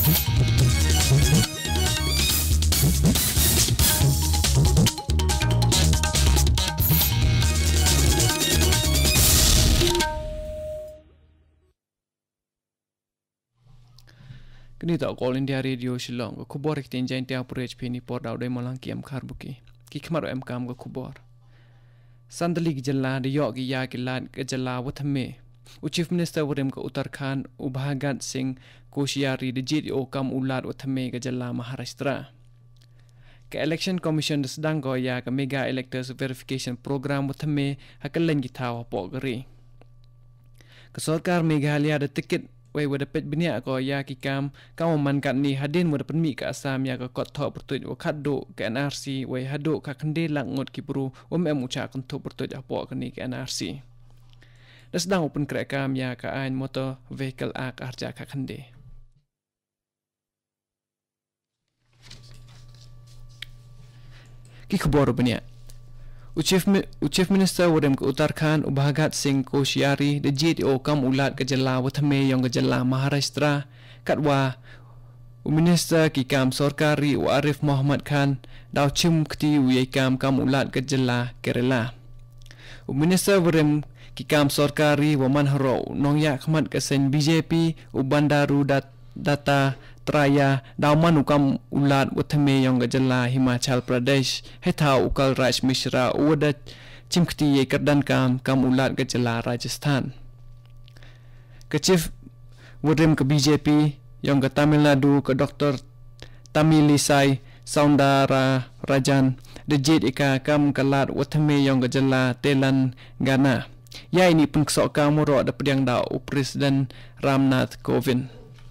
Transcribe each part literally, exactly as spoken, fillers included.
Kini tak All India Radio Shillong ko kubor ikin jain tiang purech pini por daw dai malang ki am khar buki ki khmar am kam ko kubor sandali ki jalla de yok ki ya ki lan ke jalla wathme u chief minister wadem ko Uttarakhand u Bhagat Singh Koshyari de jit o kam ulat wathme ke jalla Maharashtra ke election commission sedang go ya ke mega electors verification program wathme hakalen ki thaw po gari ke sarkar Meghalaya de tiket Wei wada pet benia ko ya ki kam kam man kat ni hadin wada penmi ka asam ya ka kot tho pertut o khaddo ke N R C wei haddo ka khande lang ngot ki bru om em ucha kan tho pertut apo ka ni ke N R C das dang open krek kam ya ka ain motor vehicle act arja ka khande ki khobor benia Chief, Chief Minister wadem ke Uttarakhand Bhagat Singh Koshyari de jit o kam ulat ke jalla wathme yong ke jalla Maharashtra katwa Minister ki kam sarkari u Arif Muhammad Khan daw chim kti wi kam kam ulat ke jalla Kerala Minister wadem ki kam sarkari wa manharo nong ya khmat ke sen B J P u Bandaru dat, data Traya daw man ukam ulat wathme yong ke jalla Himachal Pradesh hetha ukal Raj Mishra uda chimkti ye kardan kam kam ulat ke jalla Rajasthan ke chief wadem ke B J P yong ke Tamil Nadu ke Doctor Tamilisai Saundara Rajan de jit ika kam kalat wathme yong ke jalla Telangana ya ini pun ksok kam ro da pediang daw Presiden Ramnath Kovind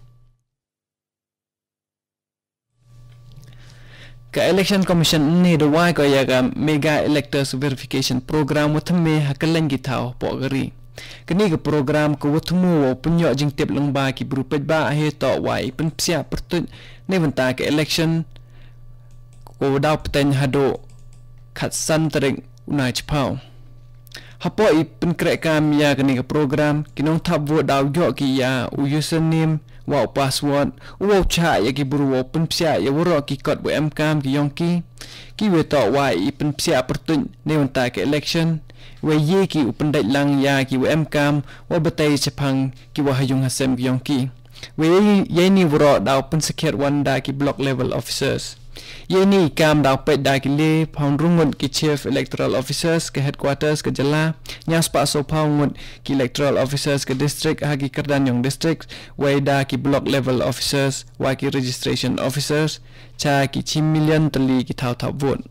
Ka election commission ni do wai ko ya ka mega electors verification program wathme hakalan gi thaw po gari kini ke program ko wathmu wo punyo jing tep lang ba ki brupet ba he to wai pen psia pertut ne banta ke election ko daw peten hado khat san tereng unai chpau hapo i pen krek kam ya kini ke program kinong thap wo daw yo ki ya u username Wow password wow cha ya ki buru wow pen psia ya woro ki kot bo em kam ki yong ki ki we to wai i pen psia pertun ne wanta ke election we ye ki u pen dai lang ya ki wo em kam wo batai chapang ki wo hayung hasem ki yong ki we ye ni woro daw pen secure one da ki block level officers ye ni kam daw pet da ki le phang rungun ki chief electoral officers ke headquarters ke jala nyas pa so phang ki electoral officers ke district hagi kardan yong district we da ki block level officers wa ki registration officers cha ki chim million tali ki thaw thaw vote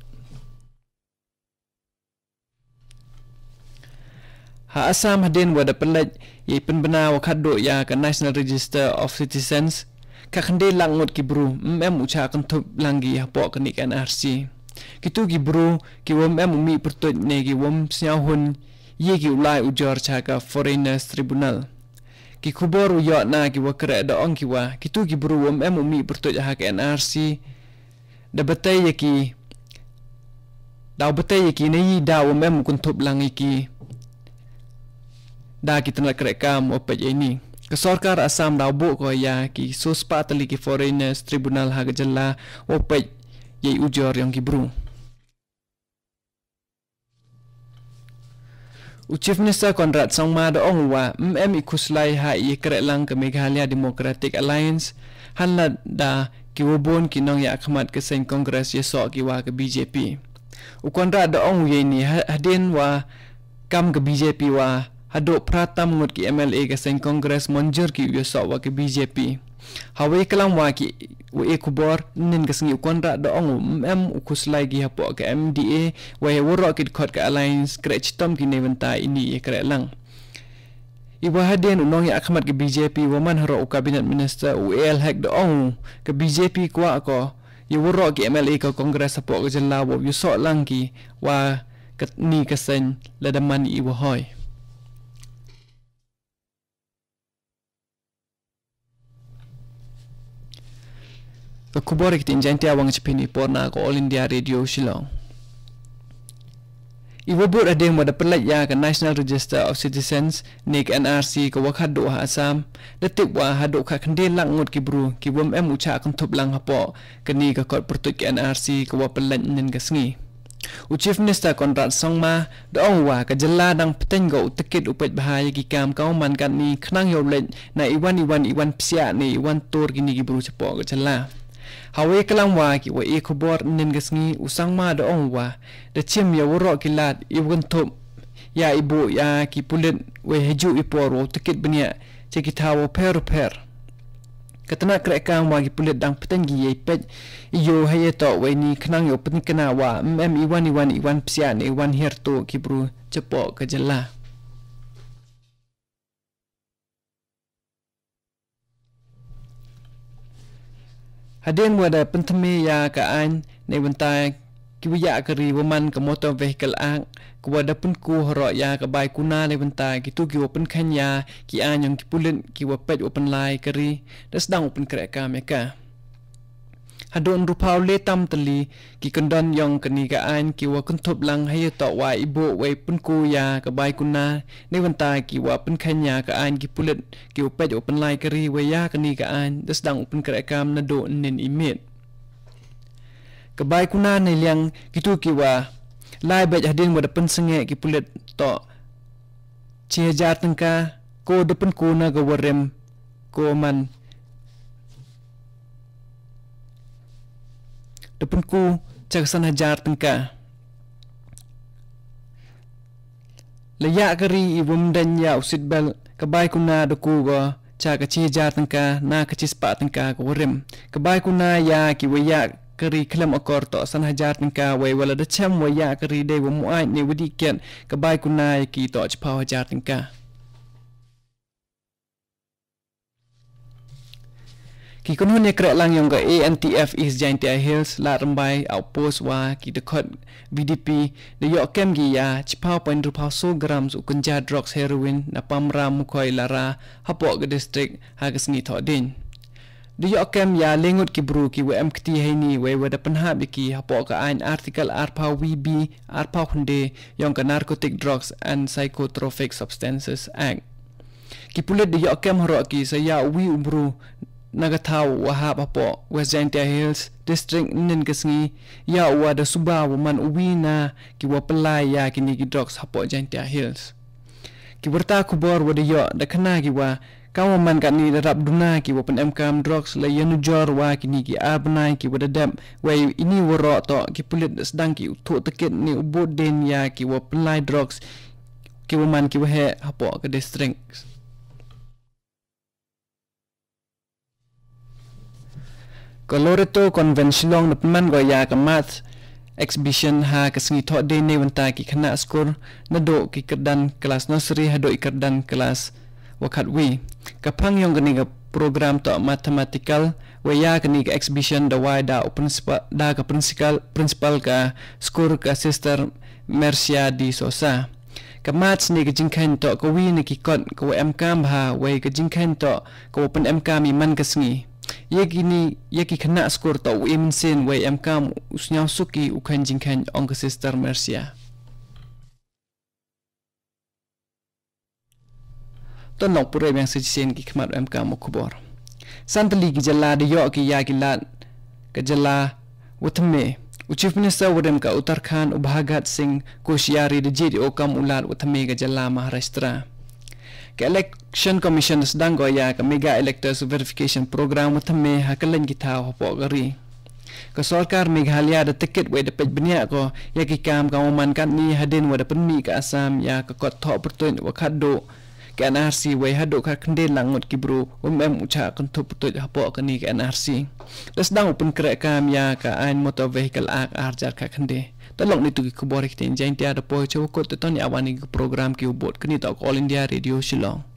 ha asam hadin wada pelat ye pen bena wa khaddo ya ka national register of citizens ka khande langot ki bru em ucha kan thup langi hapo kan N R C kitu ki bru ki wom em mi pertut ne ki wom snya hun ye ki ulai ujor cha ka foreigners tribunal ki khubor u yo na ki wa kre da ong ki wa kitu ki bru wom em mi pertut ha ka N R C da batai ye ki da batai ye ki ne da wom em kun thup langi ki da ki tan kre kam op ye ni ke sarkar Assam daw bo ko ya ki suspa tali ki foreigners tribunal ha gajalla opet ye ujor yang ki bru u chief minister Conrad Sangma do ongwa mm ikuslai ha ye krek lang ke Meghalaya Democratic Alliance hanla da ki wobon ki nong ya khmat ke sen congress ye so ki wa ke B J P u Conrad do ong ye ni hadin wa kam ke B J P wa hado pratam ngot ki M L A ke sen congress monjur ki yo so wa ke B J P hawe kalam wa ki we kubor nin ke sengi kontra do ong em ukuslai gi hapo ke M D A we woro ki khot ke alliance krech tom ki neventa ini e kre lang iwa hadin unong ya akhmat ke B J P wa man haro cabinet minister u el hek do ong ke B J P kwa ko yo woro ki M L A ke congress hapo ke jella wo yo so lang ki wa ke ni ke sen ladaman iwa hoy Kubor kita injanti awang cepini porna ko All India Radio Shillong. Ibu buat ada yang ada pelat ya ke National Register of Citizens ni ke N R C ke wakad do ha Assam detik wa haduk ka kendil langut ki bru ki bom em uca kan top lang hapo ke ni ke kot pertut ke N R C ke wa pelat nen ke sengi. U Chief Minister Conrad Songma doong wa ke jela dang petenggo tekit upet bahaya ki kam kau man kan ni khnang yo let na iwan iwan iwan psia ni iwan tur ki ni ki bru cepo ke jela. Hawe kelang wa ki wa e khobor nen gasngi usang ma do ong wa de chim ya woro kilat ibun top ya ibu ya ki pulit we heju iporo tikit benia ceki tawo per per katana krekang wa ki pulit dang petengi ye pet iyo haye to we ni khnang yo pen kena wa mem iwan iwan iwan psia ni iwan herto ki bru cepo ke jela. Hadin wada pentemi ya ka an nei bentai kiwiya keri waman ke motor vehicle ang kwada pun ku horo ya ka bai kuna nei bentai kitu ki open khanya ki an yang kipulen ki wapet open lai keri das dang open kreka meka hadon rupau le tam teli ki kendon yang keni ka an ki wa kuntop lang haye to wa ibo we pun ku ya ka bai kuna nei bentai ki wa pen khanya ka an ki pulen ki wapet open lai keri we ya keni ka an das dang open kreka na do nen imit kebai kuna nei liang kitu ki wa lai bet hadin wa depen senge ki pulet to che jar tengka ko depen kuna ga warem ko man depen ku caksan hajar tengka layak keri ibum dan ya usit bel kebai kuna do ku go cha ka che jar tengka na ka cis pa tengka ko warem kebai kuna ya ki waya keri kelam akor to san hajar tengka we wala de cham waya keri de wo muai ni wadi ken kebai kuna ki to chpa hajar tengka ki kun hun krek lang yong ga A N T F East Jaintia Hills la rambai outpost wa ki de khot V D P de yo kem gi ya chpa point rupa so gram su kunja drugs heroin na pamram khoi lara hapo ga district ha ga sngi tho din de yo kem ya lengut ki bru ki we M K T heini we we da penhab ki hapo ka ain article arpa V B arpa hunde yong ka narcotic drugs and psychotropic substances act ki pulit de yo kem horo ki saya wi ubru nagatau wahab apo West Jaintia Hills district nin kesngi ya wa da suba woman uwina ki wa pelai ya kini ki drugs hapo Jaintia Hills ki berta kubor wa de yo da kana ki wa kawaman kan ni darab duna ki wa pen M K drugs la yanu jor wa kini ki abnai ki wa da dam wa ini woro to ki pulit sedang ki utho tekit ni ubod den ya ki wa pelai drugs ki woman ki wa he hapo ke district Koloreto konvensilong na peman goya ka math exhibition ha kasngi tho de ne wanta ki khana skor na do ki kerdan kelas nursery ha do kerdan kelas wakat wi kapang yong gani ga program to mathematical waya gani ga exhibition da wai da open da ka principal principal ka skor ka sister Mercia di Sosa ka maths ni ga jingkhan to ko wi ni ki kon ko M kam ha wai ga jingkhan to ko open M kam mi man kasngi Yekini yeki kena skor to im sen we M kam usnyau suki ukan jingkan ong ke sister Mercia. Ton nok pure yang sejisen ki kemat M kam okubor. Santali ki jala de yo ki ya ki lat ke jala utme u Chief Minister wadem ka Uttarakhand Ubhagat Singh Koshyari de jidi okam ulat utme ke jala Maharashtra. Ke election commission sedang goya ke mega electors verification program utame hakalan kita hopo gari ke sarkar Meghalaya da tiket we da pej benia ko ya ki kam ka man kan ni hadin wa da penmi ke Assam ya ke kot tho pertun wa khado ke N R C we hado ka kendel langut ki bro um em ucha kan tho pertun hopo ke ni ke N R C da sedang open krek kam ya ka ain motor vehicle act arjar ka kende Tolong ni tu ki kubor ki tin Jaintia da po cho ko to ni awani program ki ubot kini to All India Radio Shillong